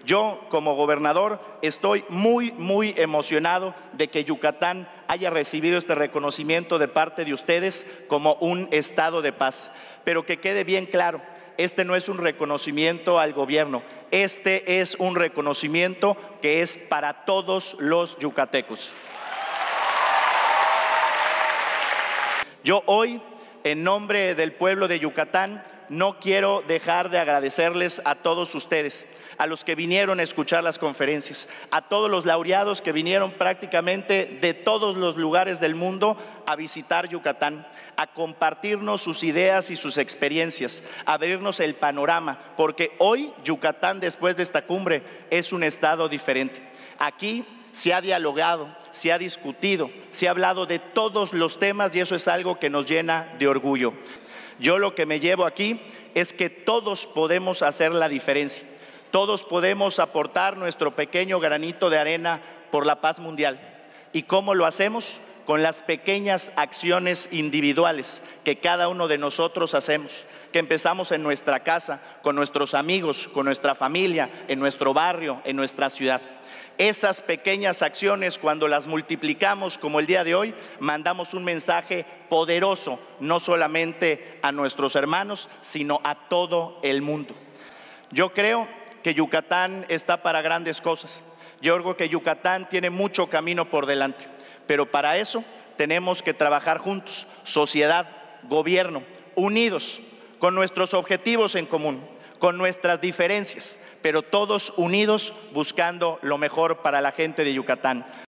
Yo, como gobernador, estoy muy emocionado de que Yucatán haya recibido este reconocimiento de parte de ustedes como un estado de paz. Pero que quede bien claro, este no es un reconocimiento al gobierno, este es un reconocimiento que es para todos los yucatecos. Yo hoy, en nombre del pueblo de Yucatán, no quiero dejar de agradecerles a todos ustedes, a los que vinieron a escuchar las conferencias, a todos los laureados que vinieron prácticamente de todos los lugares del mundo a visitar Yucatán, a compartirnos sus ideas y sus experiencias, a abrirnos el panorama, porque hoy Yucatán, después de esta cumbre, es un estado diferente. Aquí se ha dialogado, se ha discutido, se ha hablado de todos los temas y eso es algo que nos llena de orgullo. Yo lo que me llevo aquí es que todos podemos hacer la diferencia, todos podemos aportar nuestro pequeño granito de arena por la paz mundial. ¿Y cómo lo hacemos? Con las pequeñas acciones individuales que cada uno de nosotros hacemos, que empezamos en nuestra casa, con nuestros amigos, con nuestra familia, en nuestro barrio, en nuestra ciudad. Esas pequeñas acciones, cuando las multiplicamos como el día de hoy, mandamos un mensaje poderoso, no solamente a nuestros hermanos, sino a todo el mundo. Yo creo que Yucatán está para grandes cosas. Yo creo que Yucatán tiene mucho camino por delante, pero para eso tenemos que trabajar juntos, sociedad, gobierno, unidos, con nuestros objetivos en común, con nuestras diferencias, pero todos unidos buscando lo mejor para la gente de Yucatán.